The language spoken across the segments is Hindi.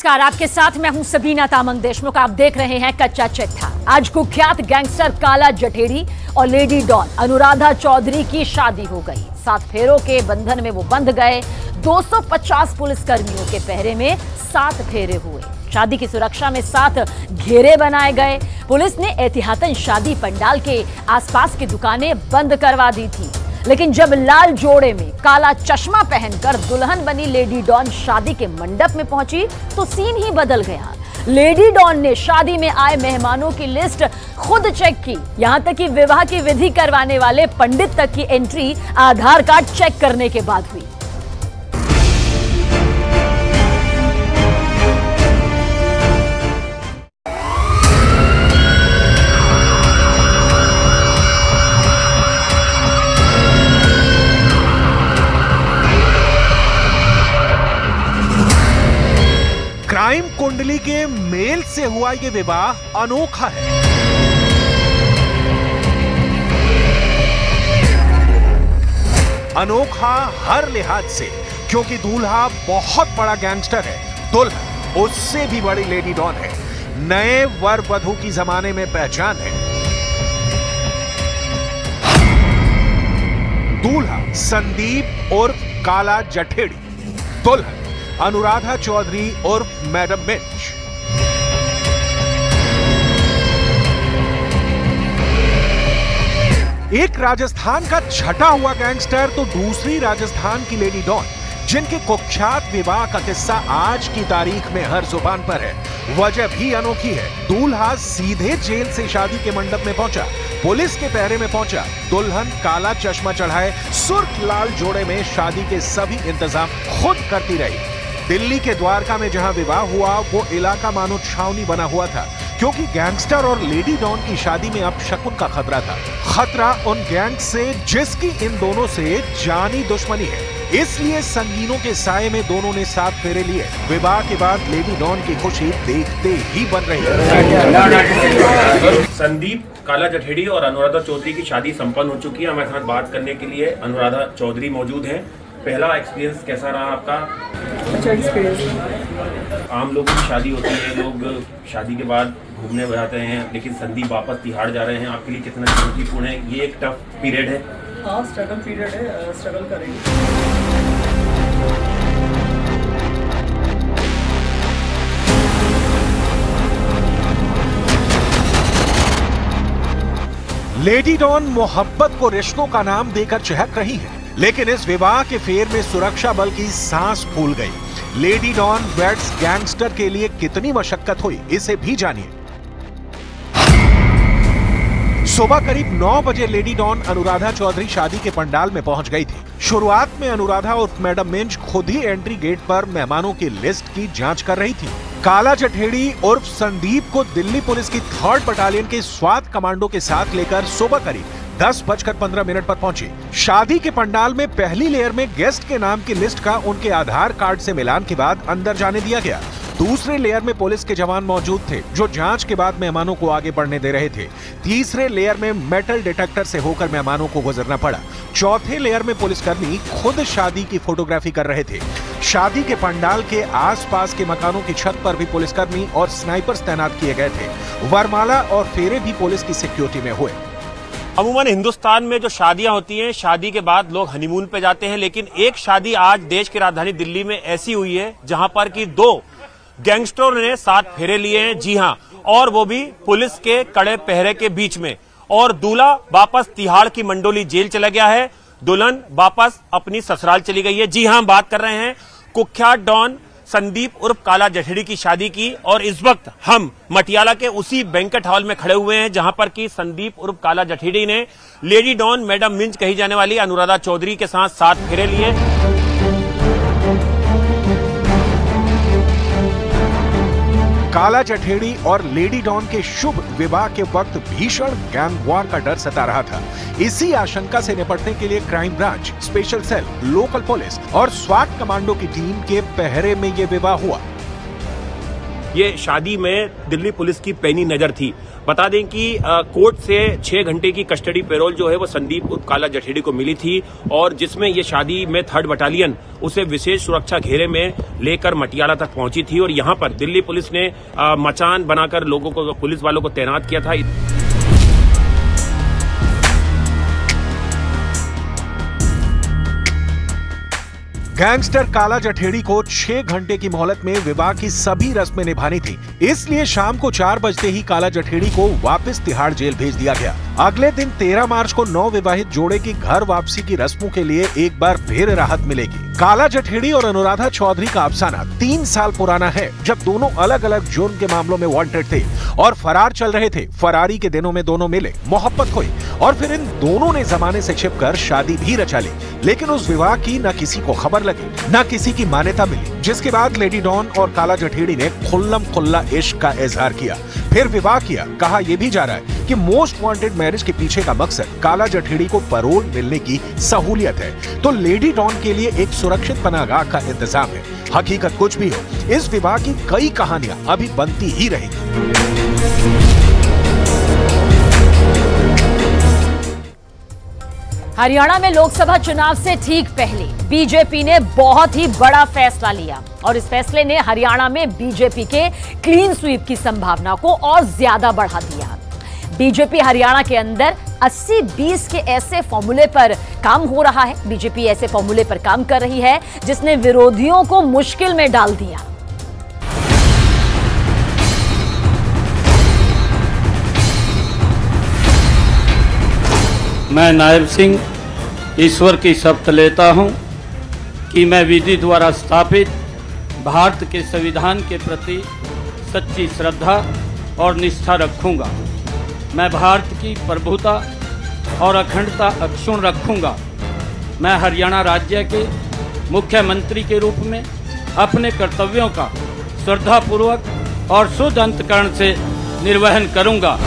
नमस्कार, आपके साथ मैं हूं सबीना तामंग देशमुख। आप देख रहे हैं कच्चा चिट्ठा। आज कुख्यात गैंगस्टर काला जठेड़ी और लेडी डॉन अनुराधा चौधरी की शादी हो गई। 7 फेरों के बंधन में वो बंध गए। 250 पुलिसकर्मियों के पहरे में 7 फेरे हुए। शादी की सुरक्षा में 7 घेरे बनाए गए। पुलिस ने एहतियातन शादी पंडाल के आसपास की दुकानें बंद करवा दी थी। लेकिन जब लाल जोड़े में काला चश्मा पहनकर दुल्हन बनी लेडी डॉन शादी के मंडप में पहुंची तो सीन ही बदल गया। लेडी डॉन ने शादी में आए मेहमानों की लिस्ट खुद चेक की। यहां तक कि विवाह की विधि करवाने वाले पंडित तक की एंट्री आधार कार्ड चेक करने के बाद हुई। क्राइम कुंडली के मेल से हुआ ये विवाह अनोखा है। अनोखा हर लिहाज से, क्योंकि दूल्हा बहुत बड़ा गैंगस्टर है, दुल्हन उससे भी बड़ी लेडी डॉन है। नए वर वधू की जमाने में पहचान है। दूल्हा संदीप उर्फ काला जठेड़ी, दुल्हन अनुराधा चौधरी उर्फ मैडम मिंच। एक राजस्थान का छटा हुआ गैंगस्टर तो दूसरी राजस्थान की लेडी डॉन, जिनके कुख्यात विवाह का किस्सा आज की तारीख में हर जुबान पर है। वजह भी अनोखी है। दूल्हा सीधे जेल से शादी के मंडप में पहुंचा, पुलिस के पहरे में पहुंचा। दुल्हन काला चश्मा चढ़ाए सुर्ख लाल जोड़े में शादी के सभी इंतजाम खुद करती रही। दिल्ली के द्वारका में जहां विवाह हुआ वो इलाका मानो छावनी बना हुआ था, क्योंकि गैंगस्टर और लेडी डॉन की शादी में अब शकुन का खतरा था। खतरा उन गैंग से जिसकी इन दोनों से जानी दुश्मनी है। इसलिए संगीनों के साए में दोनों ने 7 फेरे लिए। विवाह के बाद लेडी डॉन की खुशी देखते ही बन रही है। संदीप काला जठेड़ी और अनुराधा चौधरी की शादी संपन्न हो चुकी है। हमारे साथ बात करने के लिए अनुराधा चौधरी मौजूद हैं। पहला एक्सपीरियंस कैसा रहा आपका? अच्छा एक्सपीरियंस। आम लोगों की शादी होती है, लोग शादी के बाद घूमने जाते हैं, लेकिन संदीप वापस तिहाड़ जा रहे हैं। आपके लिए कितना चुनौतीपूर्ण है? ये एक टफ पीरियड है। हाँ, स्ट्रगल पीरियड है, स्ट्रगल करेंगे। लेडी डॉन मोहब्बत को रिश्तों का नाम देकर चहक रही है, लेकिन इस विवाह के फेर में सुरक्षा बल की सांस फूल गई। लेडी डॉन वेड्स गैंगस्टर के लिए कितनी मशक्कत हुई, इसे भी जानिए। सुबह करीब 9 बजे लेडी डॉन अनुराधा चौधरी शादी के पंडाल में पहुंच गई थी। शुरुआत में अनुराधा उर्फ मैडम मिंच खुद ही एंट्री गेट पर मेहमानों की लिस्ट की जांच कर रही थी। काला जठेड़ी उर्फ संदीप को दिल्ली पुलिस की 3rd बटालियन के स्वात कमांडो के साथ लेकर सुबह करीब 10:15 पर पहुंची। शादी के पंडाल में पहली लेयर में गेस्ट के नाम की लिस्ट का उनके आधार कार्ड से मिलान के बाद अंदर जाने दिया गया। दूसरे लेयर में पुलिस के जवान मौजूद थे, जो जांच के बाद मेहमानों को आगे बढ़ने दे रहे थे। तीसरे लेयर में मेटल डिटेक्टर से होकर मेहमानों को गुजरना पड़ा। चौथे लेयर में पुलिसकर्मी खुद शादी की फोटोग्राफी कर रहे थे। शादी के पंडाल के आसपास के मकानों की छत पर भी पुलिसकर्मी और स्नाइपर्स तैनात किए गए थे। वरमाला और फेरे भी पुलिस की सिक्योरिटी में हुए। अमूमन हिंदुस्तान में जो शादियां होती हैं, शादी के बाद लोग हनीमून पे जाते हैं, लेकिन एक शादी आज देश की राजधानी दिल्ली में ऐसी हुई है जहां पर कि 2 गैंगस्टरों ने 7 फेरे लिए हैं। जी हां, और वो भी पुलिस के कड़े पहरे के बीच में। और दूल्हा वापस तिहाड़ की मंडोली जेल चला गया है, दुल्हन वापस अपनी ससुराल चली गई है। जी हां, बात कर रहे हैं कुख्यात डॉन संदीप उर्फ काला जठेड़ी की शादी की। और इस वक्त हम मटियाला के उसी बैंकेट हॉल में खड़े हुए हैं जहां पर कि संदीप उर्फ काला जठेड़ी ने लेडी डॉन मैडम मिंच कही जाने वाली अनुराधा चौधरी के साथ 7 फेरे लिए। काला जठेड़ी और लेडी डॉन के शुभ विवाह के वक्त भीषण गैंग वॉर का डर सता रहा था। इसी आशंका से निपटने के लिए crime branch, special cell, local police और स्वाट कमांडो की टीम के पहरे में यह विवाह हुआ। ये शादी में दिल्ली पुलिस की पैनी नजर थी। बता दें कि कोर्ट से 6 घंटे की कस्टडी पैरोल जो है वो संदीप काला जठेड़ी को मिली थी और जिसमें ये शादी में 3rd बटालियन उसे विशेष सुरक्षा घेरे में लेकर मटियाला तक पहुंची थी और यहां पर दिल्ली पुलिस ने मचान बनाकर लोगों को, पुलिस वालों को तैनात किया था। गैंगस्टर काला जठेड़ी को 6 घंटे की मोहलत में विवाह की सभी रस्में निभानी थी, इसलिए शाम को 4 बजते ही काला जठेड़ी को वापस तिहाड़ जेल भेज दिया गया। अगले दिन 13 मार्च को नवविवाहित जोड़े की घर वापसी की रस्मों के लिए एक बार फिर राहत मिलेगी। काला जठेड़ी और अनुराधा चौधरी का अफसाना 3 साल पुराना है, जब दोनों अलग अलग जुर्म के मामलों में वांटेड थे और फरार चल रहे थे। फरारी के दिनों में दोनों मिले, मोहब्बत हुई और फिर इन दोनों ने जमाने से छिपकर शादी भी रचा ली। लेकिन उस विवाह की न किसी को खबर लगी, न किसी की मान्यता मिली, जिसके बाद लेडी डॉन और काला जठेड़ी ने खुल्लम खुल्ला इश्क का इजहार किया, फिर विवाह किया। कहा यह भी जा रहा है कि मोस्ट वांटेड मैरिज के पीछे का मकसद काला जठेड़ी को पैरोल मिलने की सहूलियत है, तो लेडी डॉन के लिए एक सुरक्षित पनाहगाह का इंतजाम है। हकीकत कुछ भी हो, इस विवाह की कई कहानियां अभी बनती ही रहेंगी। हरियाणा में लोकसभा चुनाव से ठीक पहले बीजेपी ने बहुत ही बड़ा फैसला लिया और इस फैसले ने हरियाणा में बीजेपी के क्लीन स्वीप की संभावना को और ज्यादा बढ़ा दिया। बीजेपी हरियाणा के अंदर 80-20 के ऐसे फॉर्मूले पर काम हो रहा है। बीजेपी ऐसे फॉर्मूले पर काम कर रही है जिसने विरोधियों को मुश्किल में डाल दिया। मैं नायब सिंह ईश्वर की शपथ लेता हूं कि मैं विधि द्वारा स्थापित भारत के संविधान के प्रति सच्ची श्रद्धा और निष्ठा रखूंगा। मैं भारत की प्रभुता और अखंडता अक्षुण्ण रखूंगा। मैं हरियाणा राज्य के मुख्यमंत्री के रूप में अपने कर्तव्यों का श्रद्धापूर्वक और शुद्ध अंतःकरण से निर्वहन करूंगा।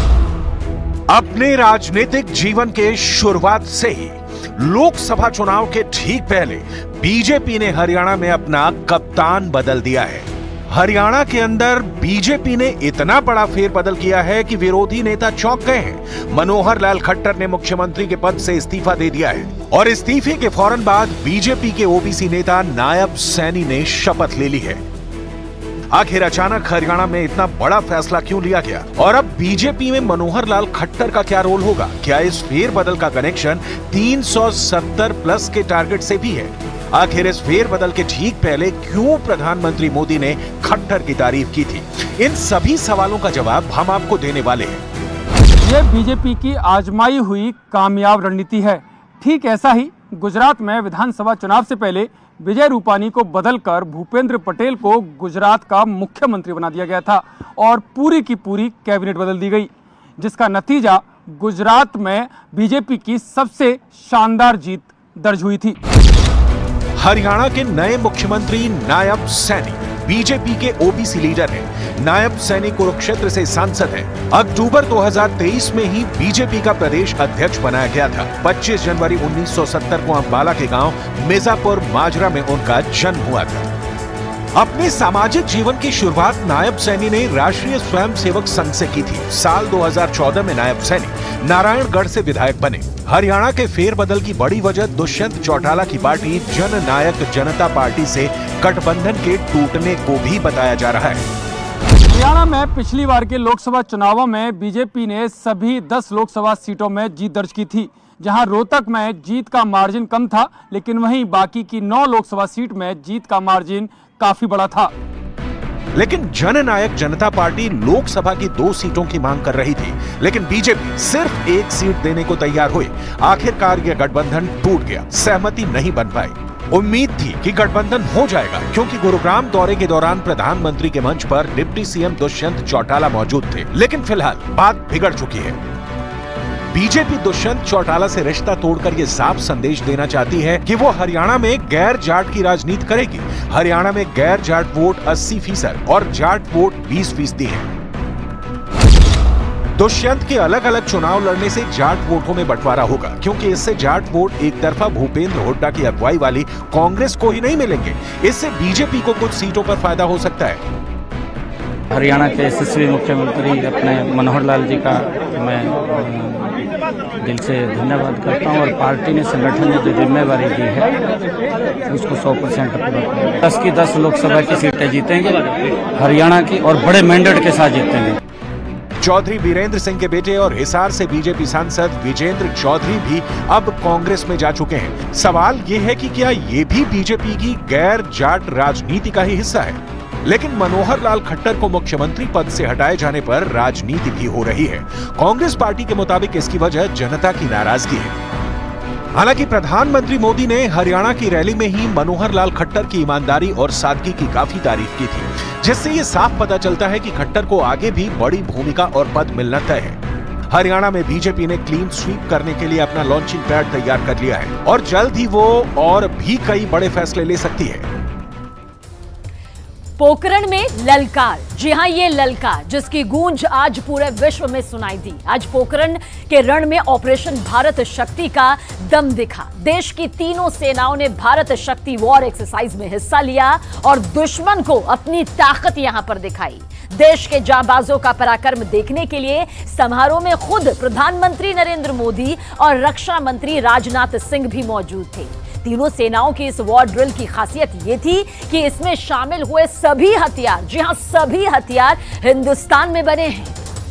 अपने राजनीतिक जीवन के शुरुआत से ही लोकसभा चुनाव के ठीक पहले बीजेपी ने हरियाणा में अपना कप्तान बदल दिया है। हरियाणा के अंदर बीजेपी ने इतना बड़ा फेरबदल किया है कि विरोधी नेता चौंक गए हैं। मनोहर लाल खट्टर ने मुख्यमंत्री के पद से इस्तीफा दे दिया है और इस्तीफे के फौरन बाद बीजेपी के ओबीसी नेता नायब सैनी ने शपथ ले ली है। आखिर अचानक हरियाणा में इतना बड़ा फैसला क्यों लिया गया और अब बीजेपी में मनोहर लाल खट्टर का क्या रोल होगा? क्या इस फेरबदल का कनेक्शन 370 प्लस के टारगेट से भी है? आखिर इस फेरबदल के ठीक पहले क्यों प्रधानमंत्री मोदी ने खट्टर की तारीफ की थी? इन सभी सवालों का जवाब हम आपको देने वाले हैं। ये बीजेपी की आजमाई हुई कामयाब रणनीति है। ठीक ऐसा ही गुजरात में विधानसभा चुनाव से पहले विजय रूपानी को बदलकर भूपेंद्र पटेल को गुजरात का मुख्यमंत्री बना दिया गया था और पूरी की पूरी कैबिनेट बदल दी गई, जिसका नतीजा गुजरात में बीजेपी की सबसे शानदार जीत दर्ज हुई थी। हरियाणा के नए मुख्यमंत्री नायब सैनी बीजेपी के ओबीसी लीडर हैं। नायब सैनी कुरुक्षेत्र से सांसद हैं। अक्टूबर 2023 में ही बीजेपी का प्रदेश अध्यक्ष बनाया गया था। 25 जनवरी 1970 को अंबाला के गांव मिर्जापुर माजरा में उनका जन्म हुआ था। अपने सामाजिक जीवन की शुरुआत नायब सैनी ने राष्ट्रीय स्वयंसेवक संघ से की थी। साल 2014 में नायब सैनी नारायणगढ़ से विधायक बने। हरियाणा के फेरबदल की बड़ी वजह दुष्यंत चौटाला की पार्टी जननायक जनता पार्टी से गठबंधन के टूटने को भी बताया जा रहा है। हरियाणा में पिछली बार के लोकसभा चुनावों में बीजेपी ने सभी 10 लोकसभा सीटों में जीत दर्ज की थी, जहां रोहतक में जीत का मार्जिन कम था, लेकिन वहीं बाकी की 9 लोकसभा सीट में जीत का मार्जिन काफी बड़ा था। लेकिन जननायक जनता पार्टी लोकसभा की 2 सीटों की मांग कर रही थी, लेकिन बीजेपी सिर्फ 1 सीट देने को तैयार हुई। आखिरकार यह गठबंधन टूट गया, सहमति नहीं बन पाई। उम्मीद थी कि गठबंधन हो जाएगा, क्योंकि गुरुग्राम दौरे के दौरान प्रधानमंत्री के मंच पर डिप्टी सीएम दुष्यंत चौटाला मौजूद थे। लेकिन फिलहाल बात बिगड़ चुकी है। बीजेपी दुष्यंत चौटाला से रिश्ता तोड़कर ये साफ संदेश देना चाहती है कि वो हरियाणा में गैर जाट की राजनीति करेगी। हरियाणा में गैर जाट वोट 80% और जाट वोट 20% है। दुष्यंत के अलग अलग चुनाव लड़ने से जाट वोटों में बंटवारा होगा, क्योंकि इससे जाट वोट एक तरफा भूपेंद्र हुड्डा की अगुवाई वाली कांग्रेस को ही नहीं मिलेंगे। इससे बीजेपी को कुछ सीटों पर फायदा हो सकता है। हरियाणा के यशस्वी मुख्यमंत्री अपने मनोहर लाल जी का मैं दिल से धन्यवाद करता हूं और पार्टी ने, संगठन ने जो जिम्मेवारी दी है उसको 100% पूरा करेंगे। 10 की 10 लोकसभा की सीटें जीतेंगे हरियाणा की और बड़े मैंडेट के साथ जीतेंगे। चौधरी वीरेंद्र सिंह के बेटे और हिसार से बीजेपी सांसद विजेंद्र चौधरी भी अब कांग्रेस में जा चुके हैं। सवाल ये है कि क्या ये भी बीजेपी की गैर जाट राजनीति का ही हिस्सा है? लेकिन मनोहर लाल खट्टर को मुख्यमंत्री पद से हटाए जाने पर राजनीति भी हो रही है। कांग्रेस पार्टी के मुताबिक इसकी वजह जनता की नाराजगी है। हालांकि प्रधानमंत्री मोदी ने हरियाणा की रैली में ही मनोहर लाल खट्टर की ईमानदारी और सादगी की काफी तारीफ की थी, जिससे ये साफ पता चलता है कि खट्टर को आगे भी बड़ी भूमिका और पद मिलना तय है। हरियाणा में बीजेपी ने क्लीन स्वीप करने के लिए अपना लॉन्चिंग पैड तैयार कर लिया है और जल्द ही वो और भी कई बड़े फैसले ले सकती है। पोखरण में ललकार, जी हां, ये ललकार जिसकी गूंज आज पूरे विश्व में सुनाई दी। आज पोखरण के रण में ऑपरेशन भारत शक्ति का दम दिखा। देश की तीनों सेनाओं ने भारत शक्ति वॉर एक्सरसाइज में हिस्सा लिया और दुश्मन को अपनी ताकत यहां पर दिखाई। देश के जांबाजों का पराक्रम देखने के लिए समारोह में खुद प्रधानमंत्री नरेंद्र मोदी और रक्षा मंत्री राजनाथ सिंह भी मौजूद थे। तीनों सेनाओं की इस वॉर ड्रिल की खासियत यह थी कि इसमें शामिल हुए सभी हथियार, जी हां, सभी हथियार हिंदुस्तान में बने हैं।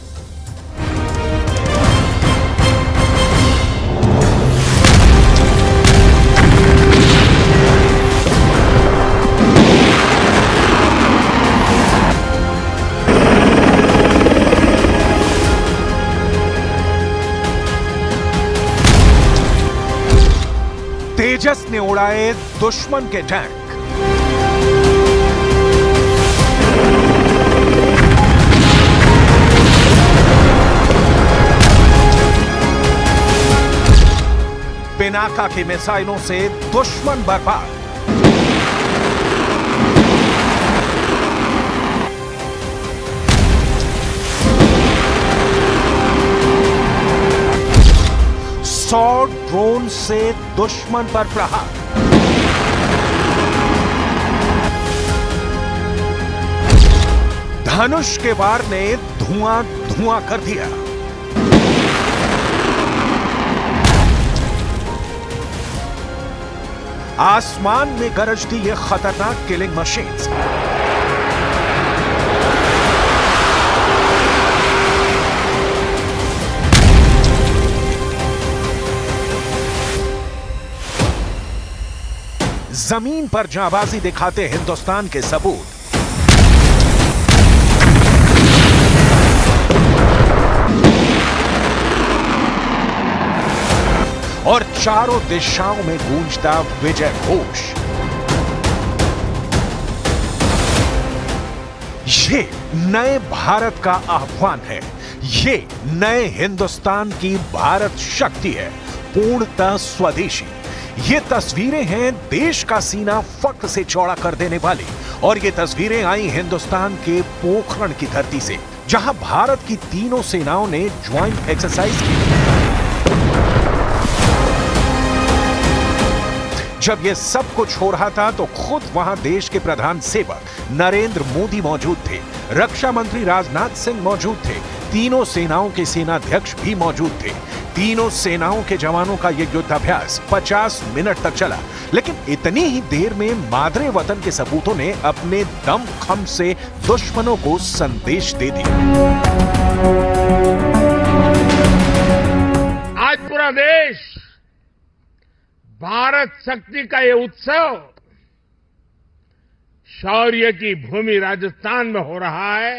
तेजस ने उड़ाए दुश्मन के टैंक। पिनाका की मिसाइलों से दुश्मन बर्बाद। ड्रोन से दुश्मन पर प्रहार। धनुष के वार ने धुआं धुआं कर दिया। आसमान में गरजती ये खतरनाक किलिंग मशीन्स। जमीन पर जांबाजी दिखाते हिंदुस्तान के सबूत। और चारों दिशाओं में गूंजता विजय घोष। ये नए भारत का आह्वान है। ये नए हिंदुस्तान की भारत शक्ति है, पूर्णतः स्वदेशी। ये तस्वीरें हैं देश का सीना फख्र से चौड़ा कर देने वाली, और ये तस्वीरें आई हिंदुस्तान के पोखरण की धरती से, जहां भारत की तीनों सेनाओं ने ज्वाइंट एक्सरसाइज की। जब ये सब कुछ हो रहा था तो खुद वहां देश के प्रधान सेवक नरेंद्र मोदी मौजूद थे, रक्षा मंत्री राजनाथ सिंह मौजूद थे, तीनों सेनाओं के सेनाध्यक्ष भी मौजूद थे। तीनों सेनाओं के जवानों का यह युद्धाभ्यास 50 मिनट तक चला, लेकिन इतनी ही देर में मादरे वतन के सपूतों ने अपने दम खम से दुश्मनों को संदेश दे दिया। आज पूरा देश भारत शक्ति का ये उत्सव शौर्य की भूमि राजस्थान में हो रहा है,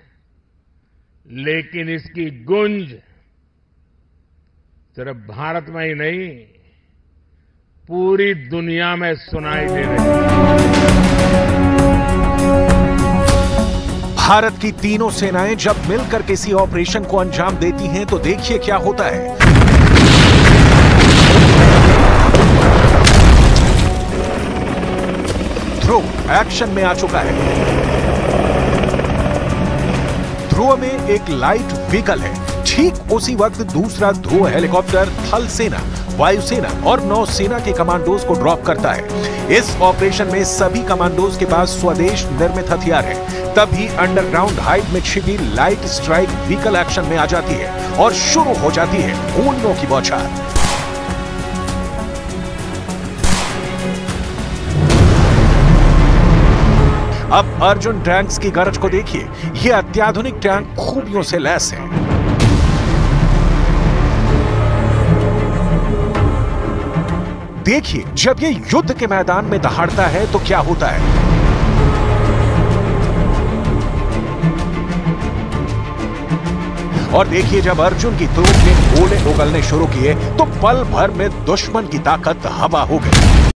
लेकिन इसकी गूंज सिर्फ भारत में ही नहीं, पूरी दुनिया में सुनाई दे रही है। भारत की तीनों सेनाएं जब मिलकर किसी ऑपरेशन को अंजाम देती हैं तो देखिए क्या होता है। ध्रुव एक्शन में आ चुका है। ध्रुव में एक लाइट व्हीकल है। ठीक उसी वक्त दूसरा ध्रुव हेलीकॉप्टर थल सेना, वायुसेना और नौसेना के कमांडोज को ड्रॉप करता है। इस ऑपरेशन में सभी कमांडोज के पास स्वदेश निर्मित हथियार है। तभी अंडरग्राउंड हाइट में छिपी लाइट स्ट्राइक व्हीकल एक्शन में आ जाती है और शुरू हो जाती है गोलियों की बौछार। अब अर्जुन टैंक्स की गरज को देखिए। यह अत्याधुनिक टैंक खूबियों से लैस है। देखिए, जब ये युद्ध के मैदान में दहाड़ता है तो क्या होता है। और देखिए, जब अर्जुन की तोप में गोले उगलने शुरू किए तो पल भर में दुश्मन की ताकत हवा हो गई।